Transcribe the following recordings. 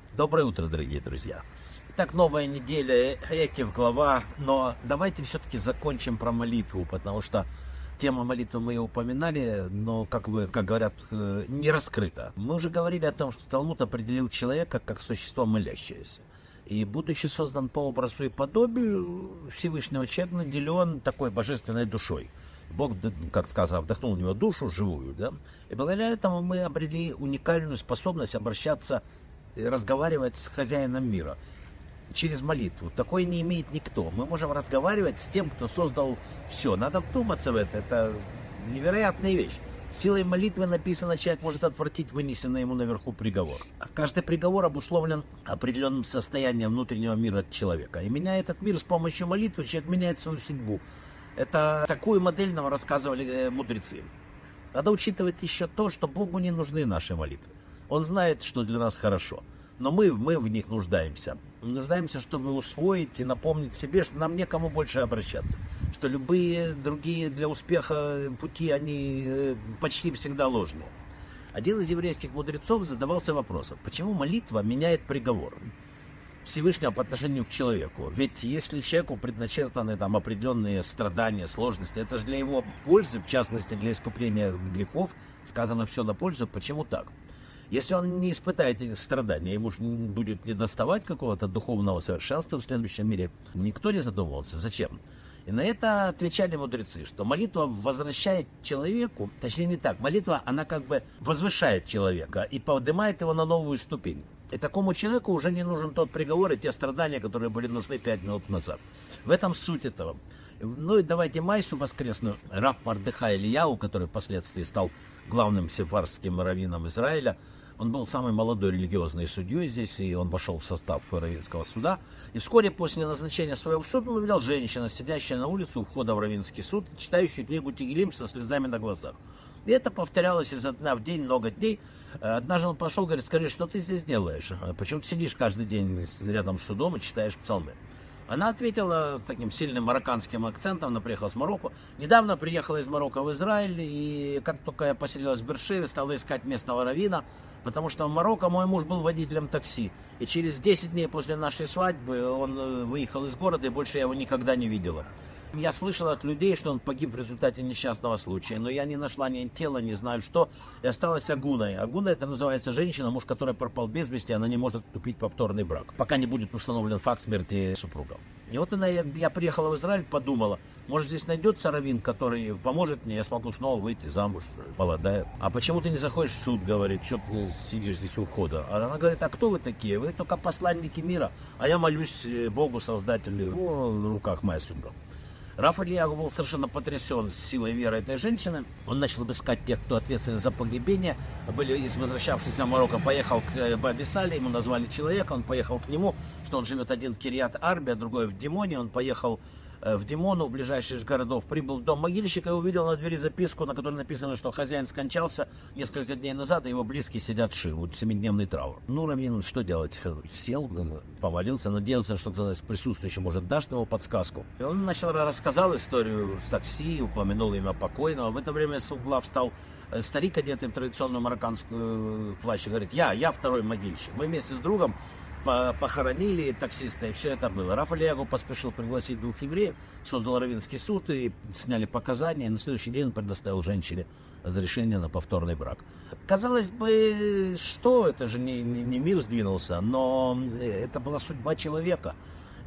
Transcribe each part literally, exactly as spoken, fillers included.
Доброе утро, дорогие друзья. Итак, новая неделя, Экев глава, но давайте все-таки закончим про молитву, потому что тема молитвы мы ее упоминали, но, как бы, как говорят, э, не раскрыта. Мы уже говорили о том, что Талмуд определил человека как существо молящееся. И будучи создан по образу и подобию Всевышнего, человек наделен такой божественной душой. Бог, как сказано, вдохнул в него душу живую, да? И благодаря этому мы обрели уникальную способность обращаться и разговаривать с хозяином мира через молитву. Такой не имеет никто. Мы можем разговаривать с тем, кто создал все. Надо вдуматься в это. Это невероятная вещь. Силой молитвы написано, человек может отвратить вынесенный ему наверху приговор. А каждый приговор обусловлен определенным состоянием внутреннего мира человека. И меняя этот мир с помощью молитвы, человек меняет свою судьбу. Это такую модель нам рассказывали мудрецы. Надо учитывать еще то, что Богу не нужны наши молитвы. Он знает, что для нас хорошо. Но мы, мы в них нуждаемся. Нуждаемся, чтобы усвоить и напомнить себе, что нам некому больше обращаться. Что любые другие для успеха пути, они почти всегда ложные. Один из еврейских мудрецов задавался вопросом, почему молитва меняет приговор Всевышнего по отношению к человеку. Ведь если человеку предначертаны там определенные страдания, сложности, это же для его пользы, в частности для искупления грехов, сказано все на пользу, почему так? Если он не испытает эти страдания, ему же будет недоставать какого-то духовного совершенства в следующем мире, никто не задумывался, зачем? И на это отвечали мудрецы, что молитва возвращает человеку, точнее не так, молитва, она как бы возвышает человека и поднимает его на новую ступень. И такому человеку уже не нужен тот приговор и те страдания, которые были нужны пять минут назад. В этом суть этого. Ну и давайте майсу воскресную. Рав Мардехай Ильяу, который впоследствии стал главным сефардским раввином Израиля, он был самый молодой религиозный судьей здесь, и он вошел в состав раввинского суда. И вскоре после назначения своего суда он увидел женщину, сидящую на улице у входа в раввинский суд, читающую книгу Тегилим со слезами на глазах. И это повторялось изо дня в день, много дней. Однажды он пошел, говорит, скажи, что ты здесь делаешь? Почему ты сидишь каждый день рядом с судом и читаешь псалмы? Она ответила таким сильным марокканским акцентом, она приехала с Марокко. Недавно приехала из Марокко в Израиль, и как только я поселилась в Бершеве, стала искать местного раввина, потому что в Марокко мой муж был водителем такси. И через десять дней после нашей свадьбы он выехал из города, и больше я его никогда не видела. Я слышала от людей, что он погиб в результате несчастного случая, но я не нашла ни тела, не знаю что, и осталась агуной. Агуна — это называется женщина, муж которой пропал без вести, она не может вступить в повторный брак, пока не будет установлен факт смерти супруга. И вот она, я, я приехала в Израиль, подумала, может здесь найдется раввин, который поможет мне, я смогу снова выйти замуж, молодая. А почему ты не заходишь в суд, говорит, что ты сидишь здесь у входа? А она говорит, а кто вы такие? Вы только посланники мира, а я молюсь Богу, Создателю, в руках моя судьба. Рав Ильяу был совершенно потрясен силой веры этой женщины. Он начал искать тех, кто ответственен за погребение. Были из возвращавшихся в Марокко, поехал к Баби Сале, ему назвали человека, он поехал к нему, что он живет один в Кирьят-Арбе, а другой в Димоне. Он поехал в Димону, в ближайших городов, прибыл в дом могильщика и увидел на двери записку, на которой написано, что хозяин скончался несколько дней назад, и его близкие сидят в шиву, семидневный траур. Ну, раввин, что делать? Сел, помолился, надеялся, что кто-то из присутствующих может даст ему подсказку. И он начал, рассказал историю с такси, упомянул имя покойного. В это время с угла встал старик, одетый в традиционную марокканскую плащ, и говорит, я, я второй могильщик. Мы вместе с другом похоронили таксиста, и все это было. Рав Ильяу поспешил пригласить двух евреев, создал раввинский суд, и сняли показания, и на следующий день он предоставил женщине разрешение на повторный брак. Казалось бы, что, это же не, не, не мир сдвинулся, но это была судьба человека.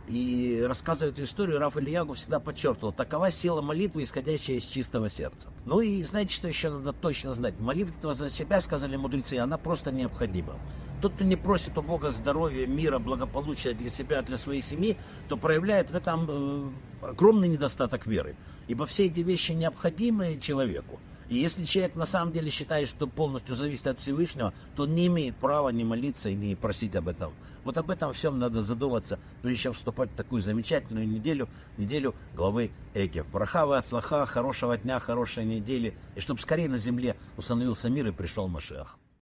И рассказывая эту историю, Рав Ильяу всегда подчеркивал, такова сила молитвы, исходящая из чистого сердца. Ну и знаете, что еще надо точно знать? Молитва за себя, сказали мудрецы, она просто необходима. Тот, кто не просит у Бога здоровья, мира, благополучия для себя, для своей семьи, то проявляет в этом э, огромный недостаток веры. Ибо все эти вещи необходимы человеку. И если человек на самом деле считает, что полностью зависит от Всевышнего, то он не имеет права не молиться и не просить об этом. Вот об этом всем надо задуматься, прежде чем вступать в такую замечательную неделю, неделю главы Экев. Брахава от слаха, хорошего дня, хорошей недели, и чтобы скорее на земле установился мир и пришел Машиах.